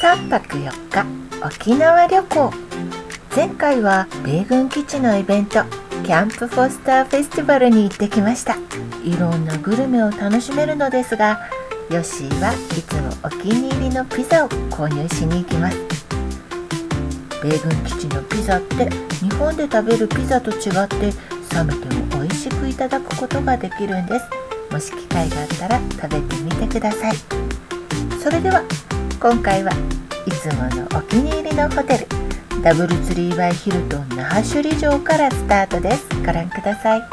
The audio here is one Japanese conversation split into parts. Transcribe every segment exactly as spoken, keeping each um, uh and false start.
さんぱくよっか沖縄旅行。前回は米軍基地のイベントキャンプフォスターフェスティバルに行ってきました。いろんなグルメを楽しめるのですが、ヨッシーはいつもお気に入りのピザを購入しに行きます。米軍基地のピザって日本で食べるピザと違って冷めても美味しくいただくことができるんです。もし機会があったら食べてみてください。それでは今回はいつものお気に入りのホテルダブルツリーバイヒルトン那覇首里城からスタートです。ご覧ください。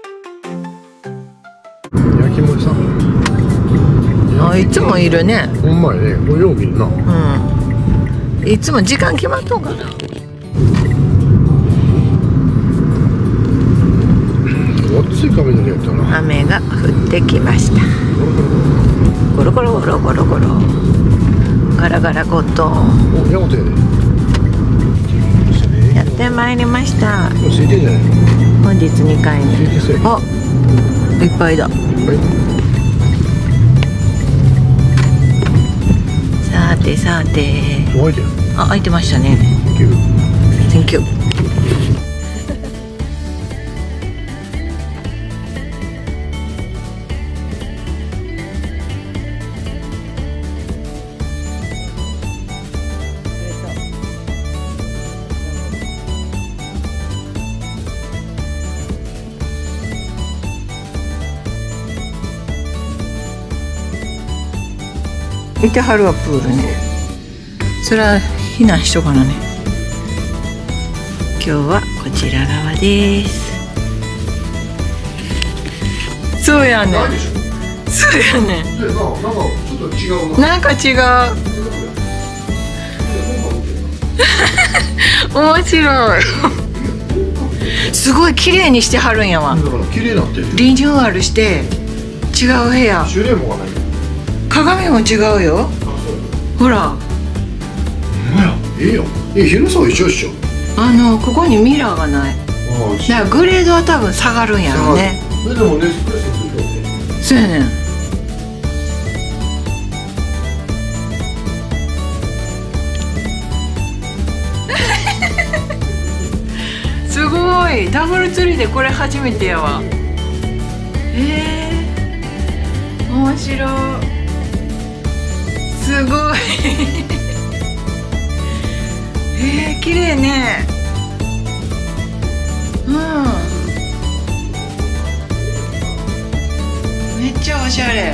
焼きもちさん、 あ、いつもいるね。 ほんまやね、これよう見るな。 うん。いつも時間決まっとんかな。 暑い髪の毛やったな。 雨が降ってきました。ゴロゴロゴロゴロゴロ。ガラガラゴットン。 お、ヤマトやで。 やってまいりました。 空いてんじゃない？ 本日にかいめ。 空いてそうや。 あ、いっぱいだ。 はい。 さてさて。 開いてる。 あ、開いてましたね。Thank you。いてはるわ、プールね。それは避難しとかなね。今日はこちら側です。そうやね。そうやね。なんか違う。面白い。すごい綺麗にしてはるんやわ。 綺麗になってる。 リニューアルして違う部屋。 シュレーもがない。 鏡も違うよ。ほら。 ほんまや。ええよ。え、広さは一緒一緒。 あのここにミラーがない。だからグレードは多分下がるんやろね。 それでもネスプレッソついてるね。 そうやねん。すごい。ダブルツリーでこれ初めてやわ。えー、面白い。すごい。えー、綺麗ね。うん。めっちゃおしゃれ。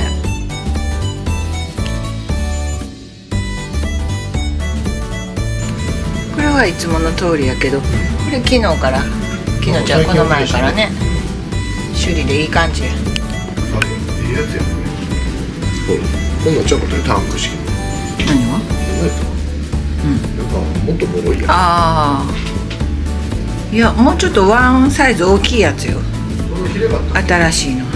これはいつもの通りやけど、これ昨日から昨日じゃこの前からね、首里でいい感じや。 あれ、いいやつやね。ほら、こんなんちゃうことでタンク式。 何が？ うん。なんかもっとボロいや。 ああ。いや、もうちょっとワンサイズ大きいやつよ。新しいの。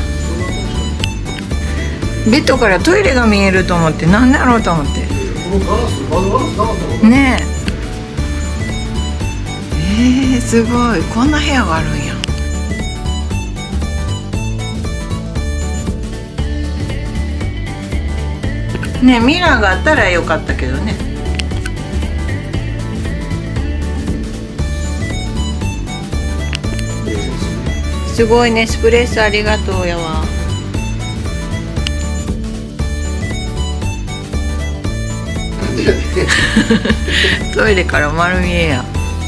ベッドからトイレが見えると思って、なんだろうと思って。 このガラス、窓ガラスなかったもんねえ。えー、すごい。こんな部屋があるんや。ね、ミラーがあったらよかったけどね。すごいね、エスプレッソありがとうやわ。トイレから丸見えや。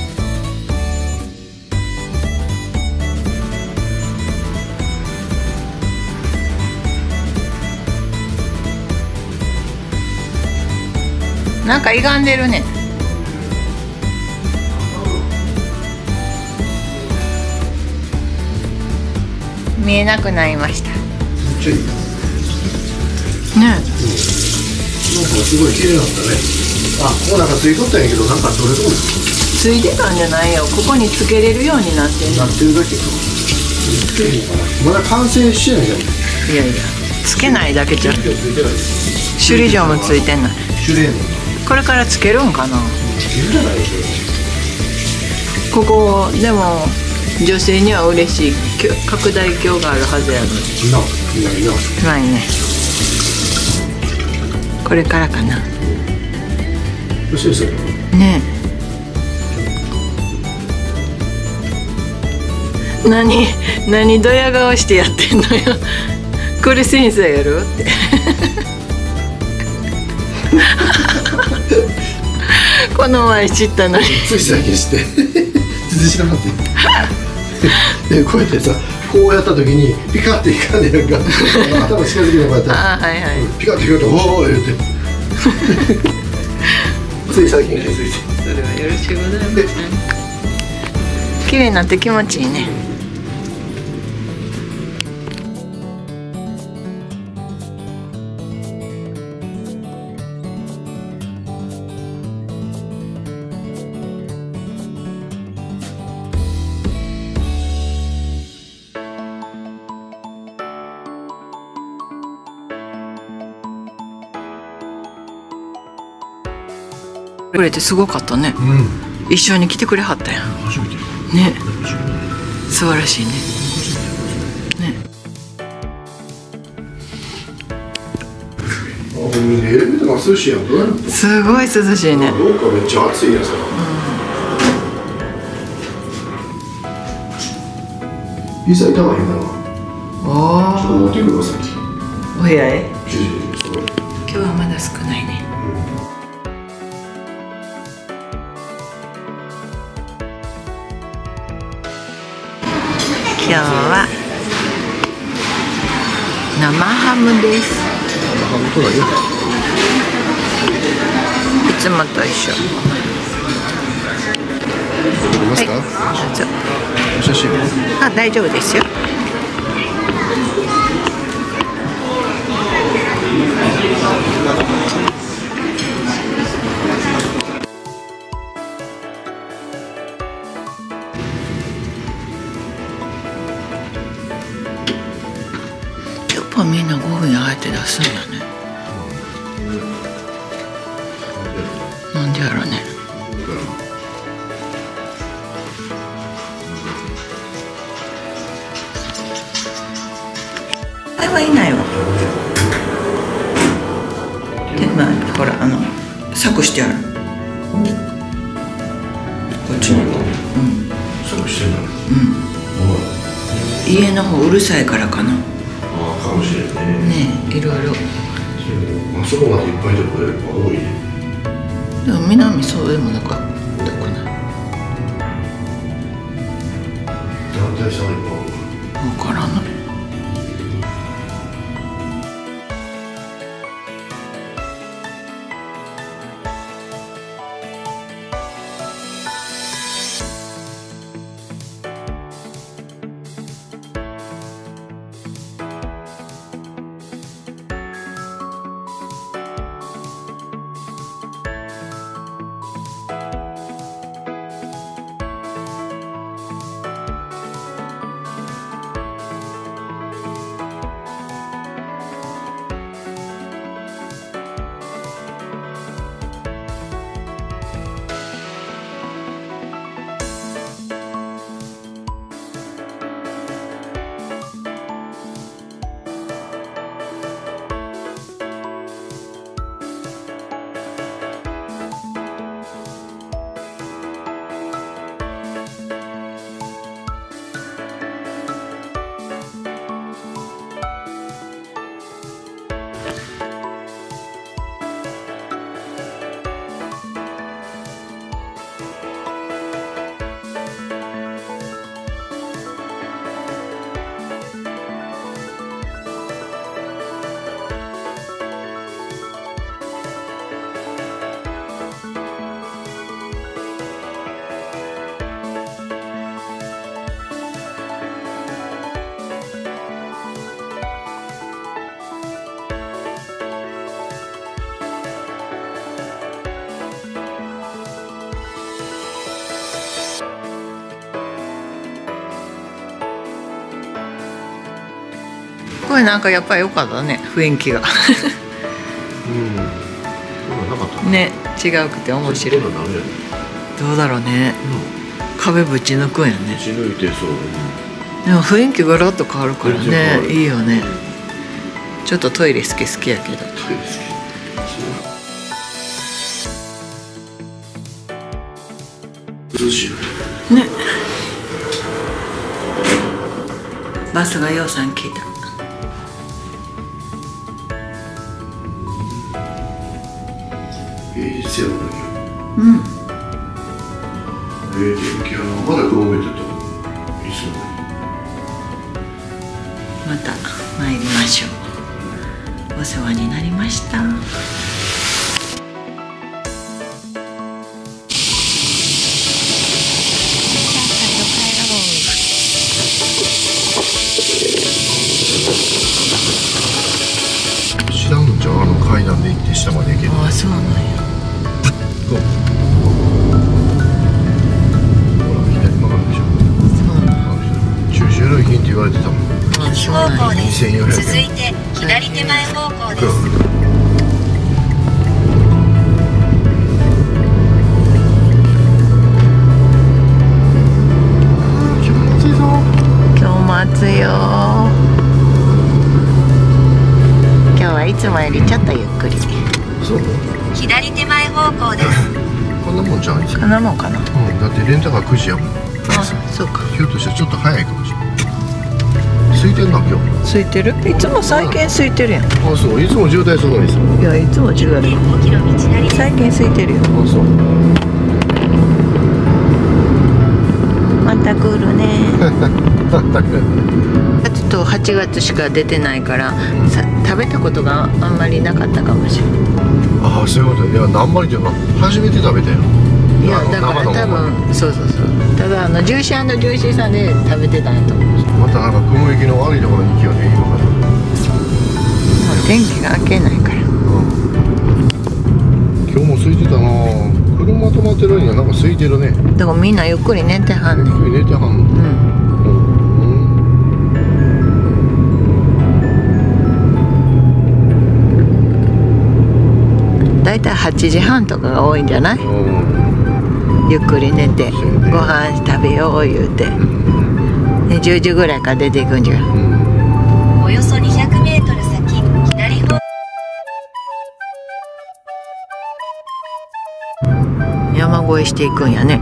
なんか歪んでるね。見えなくなりました。 めっちゃいいな。 ね。 なんかすごい綺麗なんだね。あ、ここなんかついとったんやけど、なんかどれどれついてたんじゃないよ。ここにつけれるようになってる。 なってるだけか。つけるのかな。まだ完成してないじゃん。 いやいや、つけないだけじゃ。 首里城ついてない。 首里城もついてない。 シュレーも。 これからつけるんかな。 いるじゃないですここでも女性には嬉しい拡大鏡があるはずやのに。 ないな。 ないね。これからかな。 先生ねえ、何何ドヤ顔してやってんのよ。これ先生やろってこの前知ったのについ最近して全然知らなかったでこうやってさ、こうやった時にピカって光んねやんか頭近づけてこうやったら、 あ、はいはい、 ピカって光って「おお!」言うてつい最近気づいて、 それはよろしゅうございます。綺麗になって気持ちいいね。くれてすごかったね。 うん、 一緒に来てくれはったやん。 初めてね、素晴らしいね。ね。 あ、ほんまにエレベーターが涼しいやん。どうやるの？ すごい涼しいね。 廊下めっちゃ暑いやつや。ピザ痛まへんな。 おちょっと持ってくるわさっき。 お部屋へ。 今今日はまだ少ないね。今日は生ハムです。 ハムとだよ。 いつもと一緒。 撮りますか？ はい、どうぞ。 お写真。 あ、大丈夫ですよ。やっぱみんなごふんあえて出すんだね。なんでやろうね。あれはいないわ。で、まあ、ほら、あの、柵してある。こっちに。うん。 柵してんだね。 うん。家の方うるさいからかな。 ああ、かもしれんね。 ねえ、いろいろ。 あそこまでいっぱいでこれ多いね。 でも南そうでもなかったかな。 団体さんいっぱい分からない。これなんかやっぱり良かったね、雰囲気が。 うん。そうなかったね、違うくて面白い。 そうなのダメやね。 どうだろうね。壁ぶち抜くんやね。 打ち抜いてそう。 でも雰囲気ガラッと変わるから全然変わね、 るいいよね。ちょっっとトイレ好き好きやけど。 トイレ好き。 涼しいね。バスがようさん来た。 平日やのに。 うん。 ええ天気やな。まだ曇ってた。いつも。 また参りましょう。お世話になりました。 知らんのじゃん、あの階段で行って下まで行ける。 ああ、そうなんや。 ほら左曲がるでしょ。 そうなん。 駐車料金って言われてたもん。 あ、そうなんや。 にせんよんひゃくえん。 続いて左手前方向です。 気持ちいいぞ。 今日も暑いよ。今日はいつもよりちょっとゆっくり。 そう。 左手前方向です。 こんなもんじゃん。 こんなもんかな。 うん、だってレンタカーくじやもん。 あ、そうか。 ひょっとしたらちょっと早いかもしれない。空いてんな今日。 空いてる？いつも最近空いてるやん。 あ、そう。いつも渋滞するのにさ。 いや、いつも渋滞。 ごキロ道なりです。 最近空いてるよ。 あ、そう。 また来るね。はちとはちがつしか出てないからさ、食べたことがあんまりなかったかもしれない。 ああ、そういうこと。いや、何まりというか初めて食べたよ。 いや、だから多分そうそうそう。ただあのジューシー&ジューシーさんで食べてたんやと思う。 またなんか雲行きの悪いところに行きよね、今から。 もう天気が明けないから。 うん、今日も空いてたな。車止まってるのにはなんか空いてるね。 だからみんなゆっくり寝てはんねん。 寝てはんの。 うん。だいたいはちじはんとかが多いんじゃない？ うん、 ゆっくり寝てご飯食べよう言うて、でじゅうじぐらいから出ていくんじゃん。 うん、 およそにひゃくメートル先、左方。 山越えしていくんやね。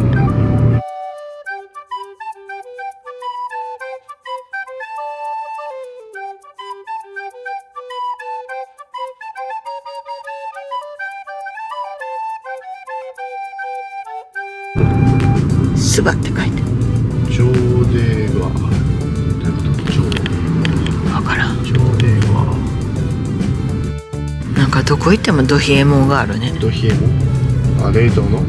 スバって書いてある。 上出川。どういうこと？上出わからん。 上出川。 なんかどこ行ってもど冷えもんがあるね。 ど冷えもん？あ、冷凍の？ うん。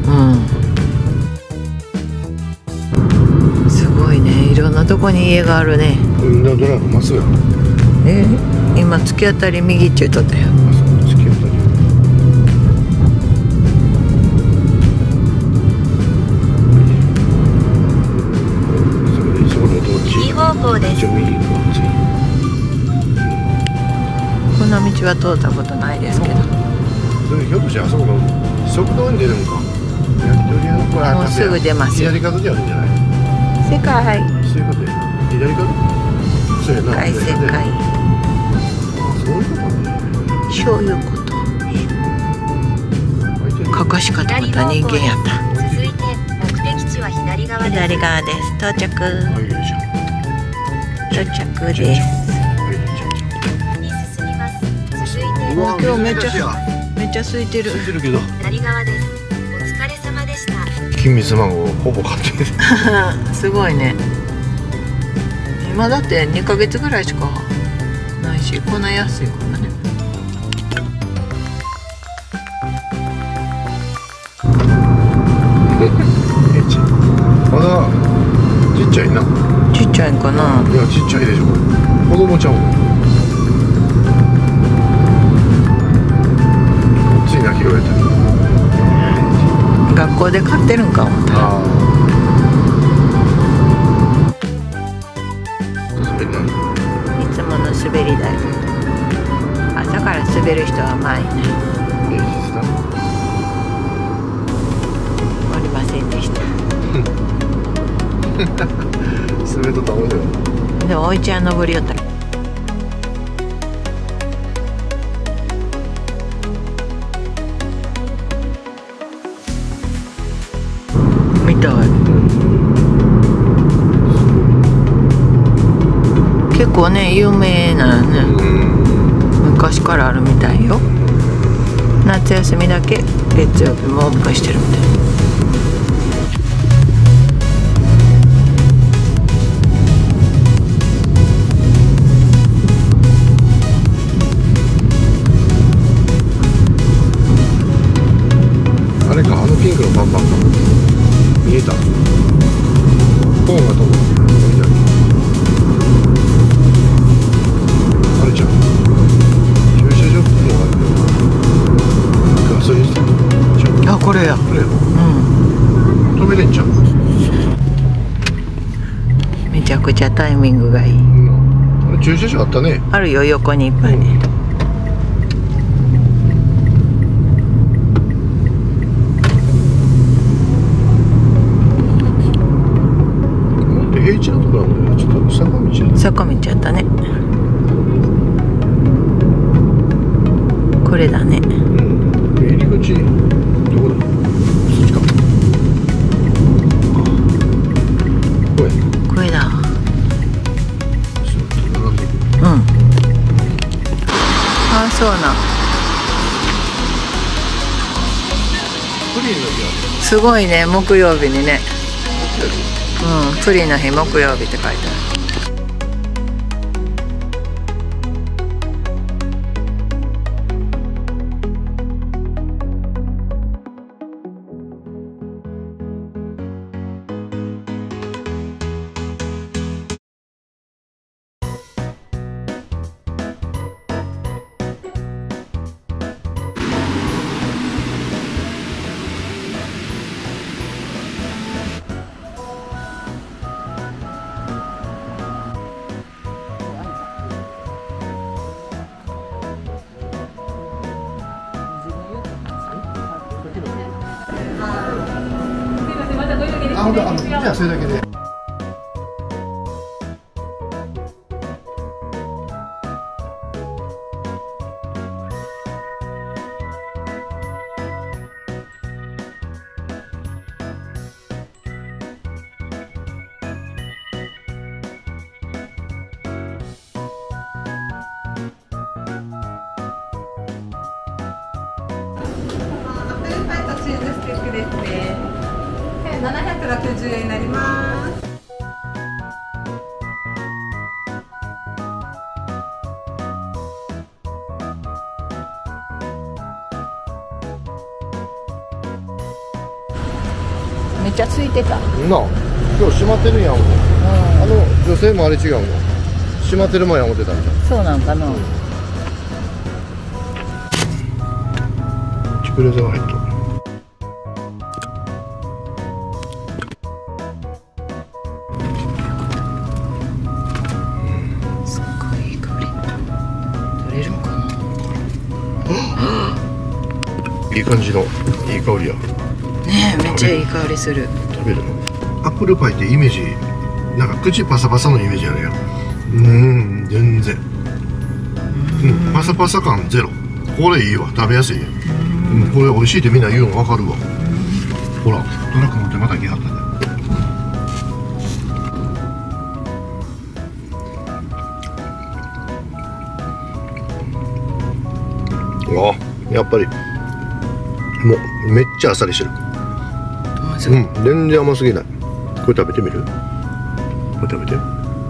すごいね。いろんなとこに家があるね。 うん、ドライブまっすぐやろ。 えー、今突き当たり右って言っとったよ。 あ、そう、突き当たり。 右方向です。 ここの道は通ったことないですけど。 それひょっとしてあそこの食堂に出るんか。焼き鳥屋のこれもうすぐ出ますよ。 左角にあるんじゃない？ 世界。 そういうことや。左角？そうやな。 世界世界。 あ、そういうことね。 そういうこと。かかしかと思った人間やった。 続いて目的地は左側です。 左側です。到着。 はい、よいしょ。 到着です。 に進みます。続いてうわ、 今日めっちゃ珍しいやめっちゃ空いてる。 空いてるけど。 左側です。お疲れ様でした。 金蜜卵をほぼ買ってる。 すごいね。今だってにかげつぐらいしかないし、こんな安いこんなね。 まだちっちゃいな。 ちっちゃいんかな。 いや、ちっちゃいでしょ。子供ちゃうの。つい泣き声やった。 学校で買ってるんか思った。 ああ。滑り台。 いつもの滑り台。朝から滑る人は前にね。 平日だ。 おりませんでした。 滑っとったもんだよ。 でおいちゃん登りよった。道たい。結構ね有名なね、昔からあるみたいよ。夏休みだけ月曜日もオープンしてるみたい。 あれか、あのピンクのパンパンか見えた。コーンが飛ぶ。あれじゃん、駐車場っていうのがあるよ。ガソリンスタンド。 あ、これや。 これや。 うん。 止めれんじゃん。 めちゃくちゃタイミングがいい。 うん、あれ駐車場あったね。 あるよ、横にいっぱいね。 平地のところなのよ。ちょっと坂道や。 坂道やったね。これだね。 うん。入り口どこだ。そっちか。これ。 これだ。 そう、並んでいく。 うん。あ、そうな。 プリンの日はすごいね、木曜日にね。うん、プリンの日木曜日って書いてある。 あ、ほんと、あの、じゃあそれだけで。 チーズスティックですね。ななひゃくろくじゅうえんになります。 めっちゃ空いてた。 なあ、今日閉まってるやん。あの女性もあれ違うの。閉まってる前思ってたんじゃん。 そうなんかな。 チクレザが入った。 すっごいいい香り。取れるんかな。 いい感じのいい香りや。 ねえ、めっちゃいい香りする。 食べるの。アップルパイってイメージ、なんか口パサパサのイメージあるやん。うん、全然。うん、パサパサ感ゼロ。これいいわ、食べやすいやん。うん、これ美味しいってみんな言うの分かるわ。ほら、トラック乗ってまた来はったで。あ、やっぱりもうめっちゃあっさりしてる。うん、全然甘すぎない。これ食べてみる？これ食べて。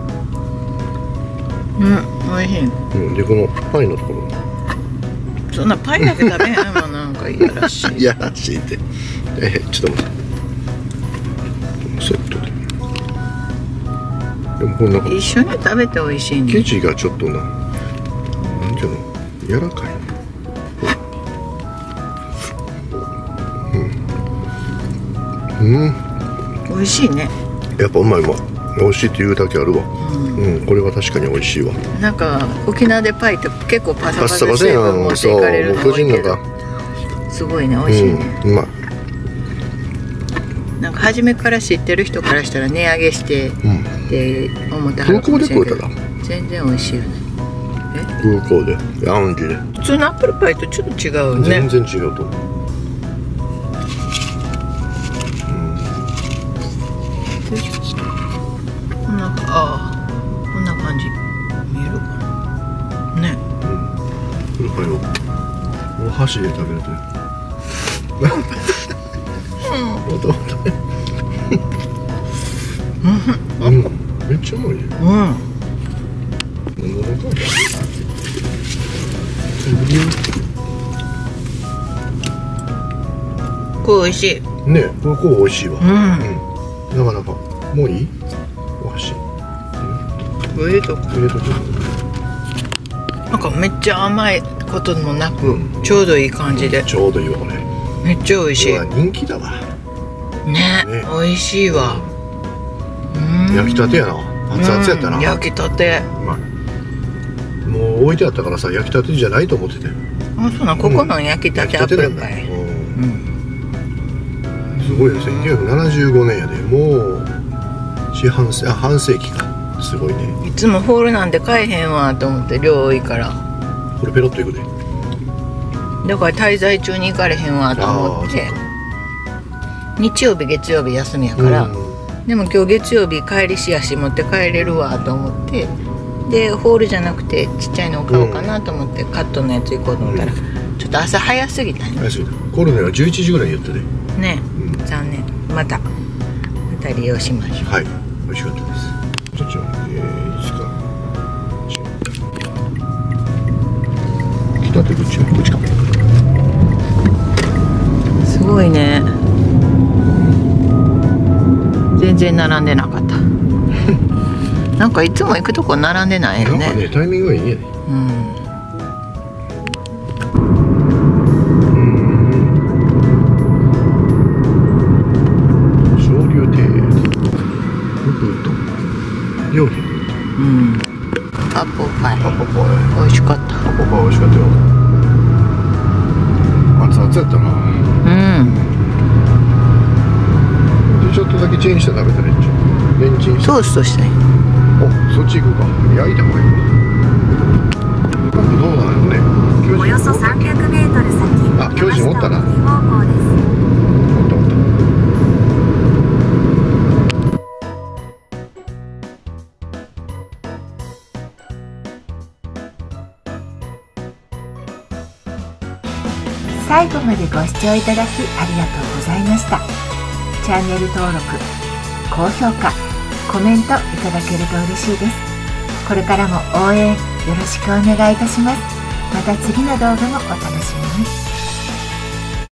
うん、美味しい。 うん、でこのパイのところ。 そんなパイだけ食べへんもん、なんかいやらしい。 いやらしいって。えー、ちょっと待って。セットで。でもこんな一緒に食べて美味しいね。 生地がちょっとな、なんていうの、柔らかい。うん。うん。 美味しいね。 やっぱうまいうまい。美味しいって言うだけあるわ。うん、うん、これは確かに美味しいわ。 なんか沖縄でパイって結構パサパサでパサパサやん。 持っていかれるの多いけど、すごいね、美味しいね。 うん、うまい。 なんか初めから知ってる人からしたら値上げして、うん、って思ってはるかもしれんけど、全然美味しいよね。え？ 空港で、ラウンジで。 普通のアップルパイとちょっと違うよね。 全然違うと思う。 箸で食べるというもともとねうん、めっちゃうまいね。 うん。これ美味しい。 ね、これこう美味しいわ。 うん。 なかなかもういい？お箸。 入れとく。 入れとく。 なんかめっちゃ甘いこともなく、 うん、 ちょうどいい感じで。 ちょうどいいわこれ。 めっちゃ美味しい。 人気だわ。 ね、ね、美味しいわ。 うん、焼きたてやな。熱々やったな。 うん、焼きたて。 うまい。もう置いてあったからさ、焼きたてじゃないと思ってて。 あ、そうな、ここの焼きたてアップルパイ。 うん。すごいです。せんきゅうひゃくななじゅうごねんやで、もう四半世、あ、半世紀か。すごいね。 いつもホールなんで買えへんわと思って量多いから。 これペロッといくで。 だから滞在中に行かれへんわと思って。日曜日月曜日休みやから。うん、でも今日月曜日帰りしやし持って帰れるわと思って。でホールじゃなくてちっちゃいのを買おうかなと思って、うん、カットのやつ行こうと思ったら、うん、ちょっと朝早すぎたね。 早すぎた。コルネはじゅういちじぐらいに言ってね。 ね、うん、残念。またまた利用しましょう。 はい、美味しかったです。ちょっとえー、いいですか。来たってどっち？こっちか。 すごいね。全然並んでなかった。なんかいつも行くとこ並んでないよね。 なんかね、タイミングがいいね。うん。昇竜亭。ふふと。料理。 うん。アップルパイ。 アップルパイ。 美味しかった。 アップルパイ美味しかったよ。熱々やったな。 うん。 でちょっとだけチンして食べたらいいんじゃん。レンチンして。 トーストしたい。 お、そっち行くか。焼いた方がいい。どうなのね。 およそさんびゃくメートル先。 あ、巨人おったな。おったおった。 最後までご視聴いただきありがとうございました。チャンネル登録、高評価、コメントいただけると嬉しいです。これからも応援よろしくお願いいたします。また次の動画もお楽しみに。